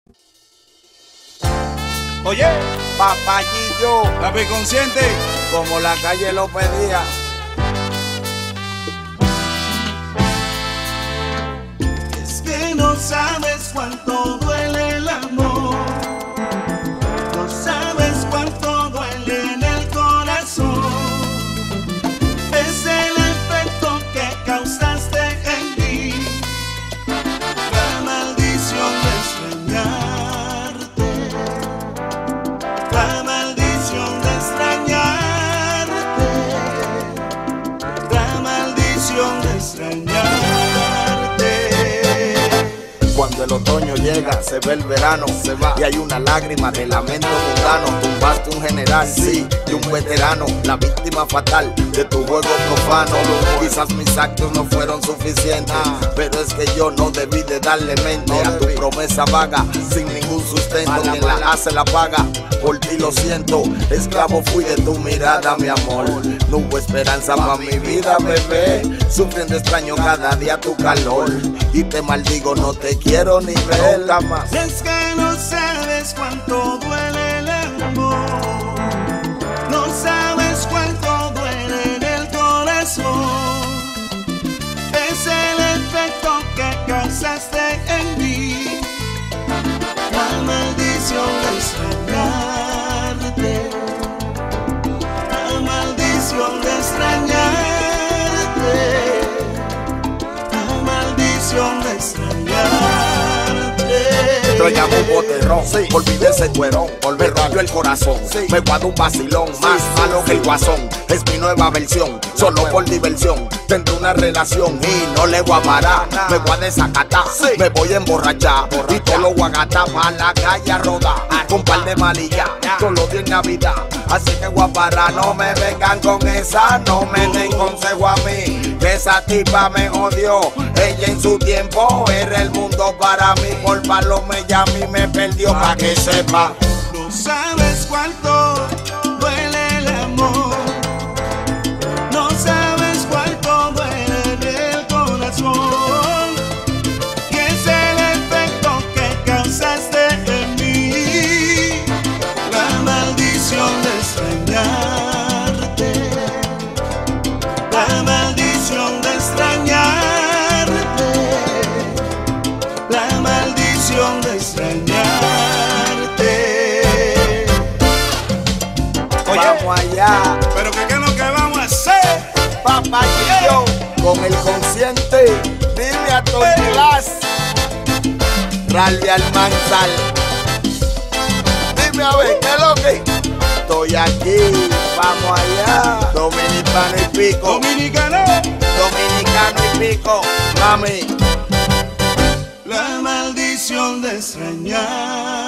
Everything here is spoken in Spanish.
Oye, Papayillo, papi consciente, como la calle lo pedía. Es que no sabes cuánto duele el amor, no sabes cuánto duele en el corazón. Es el efecto que causaste en mí, la maldición de extrañarte, la maldición de extrañarte, la maldición de extrañarte. Cuando el otoño llega, se ve el verano, se va y hay una lágrima de lamento mundano. Tumbaste un general, sí, y un veterano, la víctima fatal de tu juego profano. Quizás mis actos no fueron suficientes, pero es que yo no debí de darle mente a tu promesa vaga, sin ningún sustento. Quien la hace la paga, por ti lo siento. Esclavo fui de tu mirada, mi amor. No hubo esperanza para mi vida, bebé. Sufriendo extraño cada día tu calor, y te maldigo, no te quiero ni ver nunca más. Es que no sabes cuánto duele el amor, no sabes cuánto duele en el corazón. Es el efecto que causaste en mí, la maldición de extrañarte, la maldición de extrañarte, la maldición de extrañarte. Traíamos un boterrón, sí. Olvidé ese cuerón, me rompió el corazón, sí. Me guardo un vacilón, sí, más malo que el guasón. Es mi nueva versión, solo por diversión. Tendré una relación y no le voy a parar. Me voy a desacatar, sí. Me voy a emborrachar y todo lo voy a gastar pa' la calle a rodar. Con par de malillas, todos los días en Navidad. Así que voy a parar, no me vengan con esa, no me den consejo a mí, que esa tipa me jodió. Ella en su tiempo era el mundo para mí, por palome ya a mí me perdió, pa' que sepa. No sabes cuánto duele el amor, no sabes cuánto duele en el corazón, y es el efecto que causaste en mí, la maldición de extrañarte, la maldición de extrañarte, la maldición de extrañarte. Vamos allá, pero ¿qué es lo que vamos a hacer? Papayillo, con el consciente. Dime a Tortillas, Raldi Almanzar. Dime a ver, ¿qué es lo que? Estoy aquí, vamos allá. Dominicano y pico, Dominicano. dominicano y pico, mami. La maldición de extrañar.